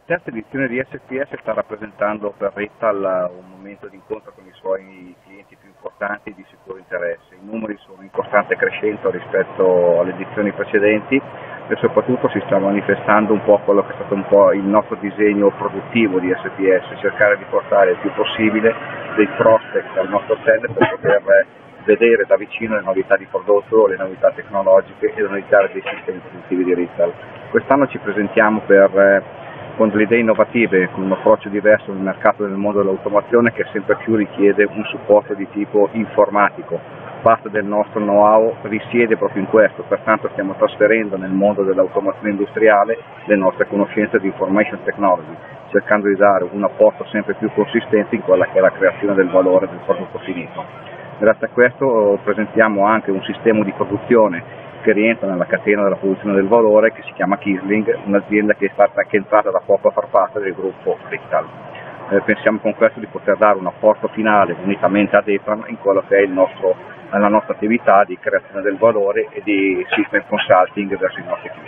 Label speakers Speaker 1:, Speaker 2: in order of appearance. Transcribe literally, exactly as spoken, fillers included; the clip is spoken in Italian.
Speaker 1: terza edizione di S P S sta rappresentando per Rittal un momento di incontro con i suoi clienti più importanti di sicuro interesse. I numeri sono in costante crescendo rispetto alle edizioni precedenti e soprattutto si sta manifestando un po' quello che è stato un po' il nostro disegno produttivo di S P S, cercare di portare il più possibile dei prospect al nostro stand per poter vedere da vicino le novità di prodotto, le novità tecnologiche e le novità dei sistemi produttivi di Rittal. Quest'anno ci presentiamo per con delle idee innovative, con un approccio diverso nel mercato del mondo dell'automazione che sempre più richiede un supporto di tipo informatico. Parte del nostro know-how risiede proprio in questo, pertanto stiamo trasferendo nel mondo dell'automazione industriale le nostre conoscenze di information technology, cercando di dare un apporto sempre più consistente in quella che è la creazione del valore del prodotto finito. Grazie a questo presentiamo anche un sistema di produzione che rientra nella catena della produzione del valore, che si chiama Kisling, un'azienda che è stata che è entrata da poco a far parte del gruppo Rittal. Eh, pensiamo con questo di poter dare un apporto finale unitamente ad EPAM in quello che è il nostro, la nostra attività di creazione del valore e di system consulting verso i nostri clienti.